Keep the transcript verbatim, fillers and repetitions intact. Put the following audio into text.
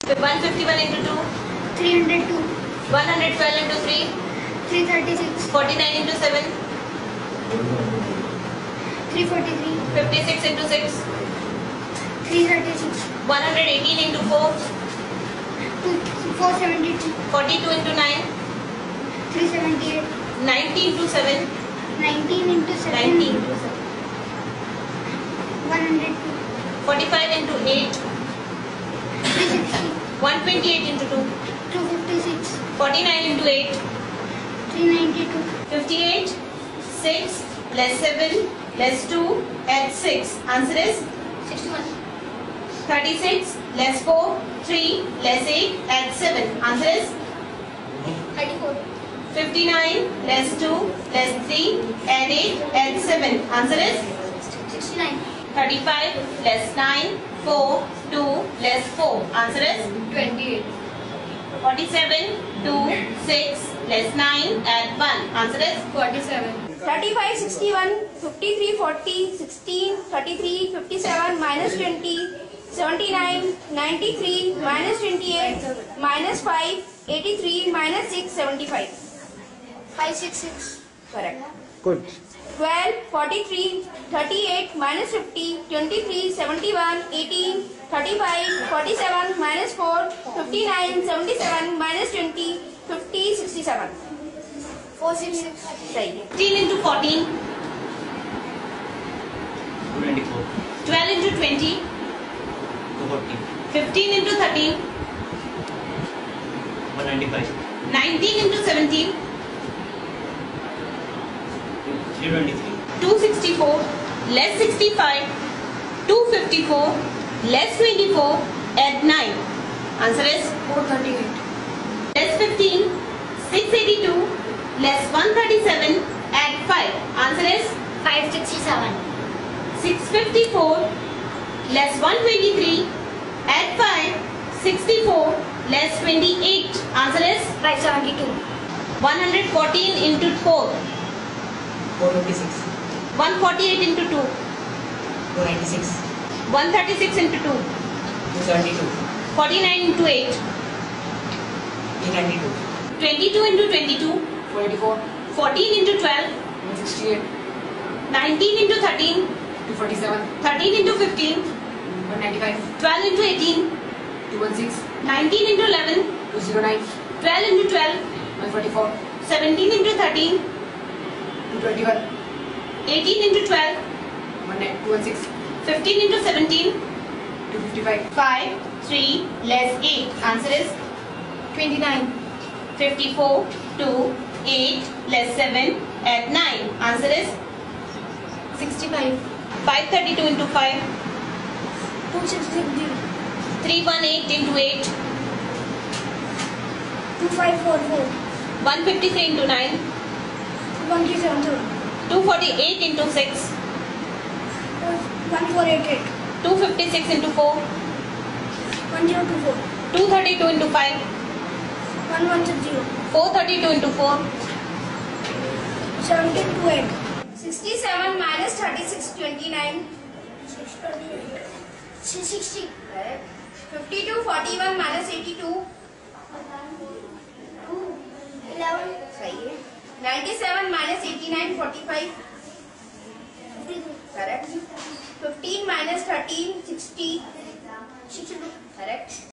one fifty-one into two. three hundred two. one hundred twelve into three. three thirty-six. forty-nine into seven. three forty-three. fifty-six into six. three thirty-six. one hundred eighteen into four. four seventy-two. forty-two into nine. three seventy-eight. ninety into seven. nineteen into seven. ninety into seven. one hundred two. forty-five into eight. three sixty. one twenty-eight into two. two fifty-six. forty-nine into eight. three ninety-two. fifty-eight. six less seven less two add six. Answer is sixty-one. thirty-six less four. three less eight add seven. Answer is thirty-four. fifty-nine less two less three add eight add seven. Answer is sixty-nine. thirty-five less nine. four. two less four. Answer is twenty-eight. forty-seven. two. six less nine add one. Answer is forty-seven. thirty-five, sixty-one, fifty-three, forty, sixteen, thirty-three, fifty-seven, minus twenty, seventy-nine, ninety-three, minus twenty-eight, minus five, eighty-three, minus six, seventy-five. five sixty-six. Correct. Good. twelve, forty-three, thirty-eight, minus fifty, twenty-three, seventy-one, eighteen, thirty-five, forty-seven, minus four, fifty-nine, seventy-seven, minus twenty, fifty, sixty-seven. four sixty-six. Right. fifteen into fourteen. two ninety-four. twelve into twenty. two forty. fifteen into thirteen. one ninety-five. nineteen into seventeen. three twenty-three. two sixty-four less sixty-five. two fifty-four less twenty-four add nine. Answer is four thirty-eight. less fifteen. six eighty-two less one thirty-seven add five. Answer is five sixty-seven. six fifty-four less one twenty-three add five. sixty-four less twenty-eight. Answer is five seventy-two. one hundred fourteen into four. four fifty-six. one forty-eight into two. two ninety-six. one thirty-six into two. two seventy-two. forty-nine into eight. three ninety-two. twenty-two into twenty-two. four eighty-four. fourteen into twelve. one sixty-eight. nineteen into thirteen. two forty-seven. thirteen into fifteen. one ninety-five. twelve into eighteen. two sixteen. nineteen into eleven. two oh nine. twelve into twelve. one forty-four. seventeen into thirteen. two twenty-one. eighteen into twelve. two sixteen. fifteen into seventeen. two fifty-five. five. three less eight. Answer is twenty-nine. fifty-four. two. eight less seven add nine. Answer is sixty-five. five thirty-two into five. two sixty-three. three eighteen into eight. two five four four. one fifty-three into nine. one three seven seven. two forty-eight into six. one four eight eight. two fifty-six into four. one zero two four. two thirty-two into five. one one six zero. four thirty-two into four. seventeen to eight. sixty-seven minus thirty-six, twenty-nine. six sixty. Correct. fifty-two, forty-one minus eighty-two. eleven. सही है. ninety-seven minus eighty-nine, forty-five. fifty-two. Correct. fifteen minus thirteen, sixty. sixty-two. Correct.